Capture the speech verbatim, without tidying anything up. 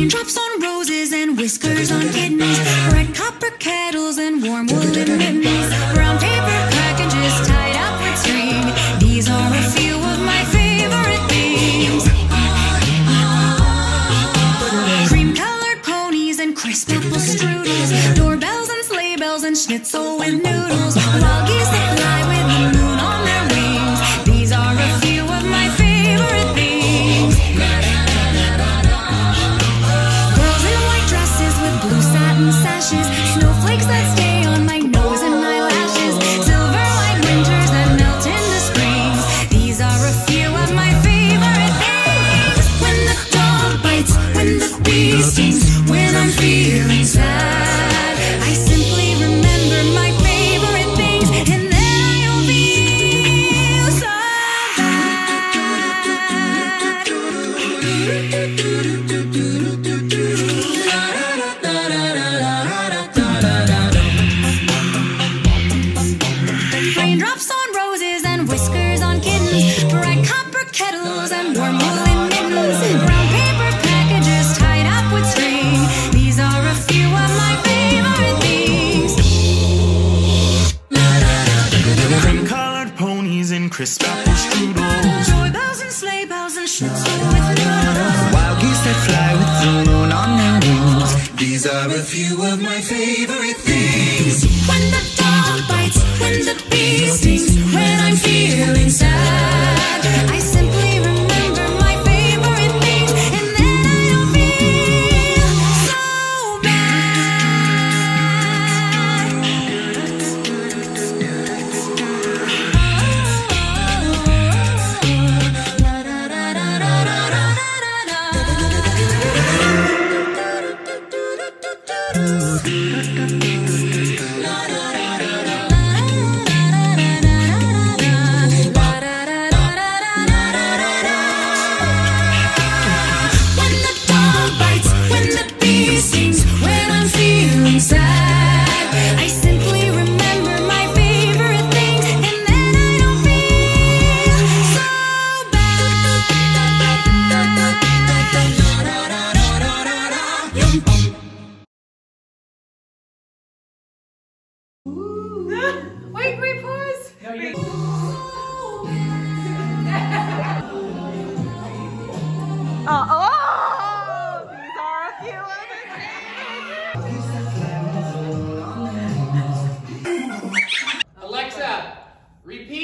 Raindrops on roses and whiskers on kittens, red copper kettles and warm woolen mittens, brown paper packages tied up with string. These are a few of my favorite things. Cream-colored ponies and crisp apple strudels, doorbells and sleigh bells and schnitzel with noodles, wild geese that fly with the moon on their wings. These are a few of my favorite things. Girls in white dresses with blue satin sashes, snowflakes that stay on my nose and eyelashes, silver like winters that melt into springs. These are a few of my favorite things. When the dog bites, when the bee stings, when I'm feeling sad, I simply remember my favorite things, and then I don't feel so bad. Raindrops on roses and whiskers on kittens, bright copper kettles and warm woolen mittens, brown paper packages tied up with string. These are a few of my favorite things. Cream-colored ponies and crisp apple strudels, Doorbells and sleigh bells and schnitzel with noodles, wild geese that fly with the moon on their wings. These are a few of my favorite things. when the dog bites, when the bee stings, when I'm feeling sad, I simply remember my favorite things, and then I don't feel so When the dog bites, when the bee stings, when I'm feeling sad, I simply remember my favorite things, and then I don't feel so bad. Wait, wait, pause. No, you. Uh, oh! These are a few of the things. Alexa, repeat.